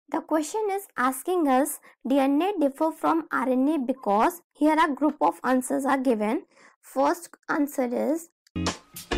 The question is asking us DNA differ from RNA because here a group of answers are given. First answer is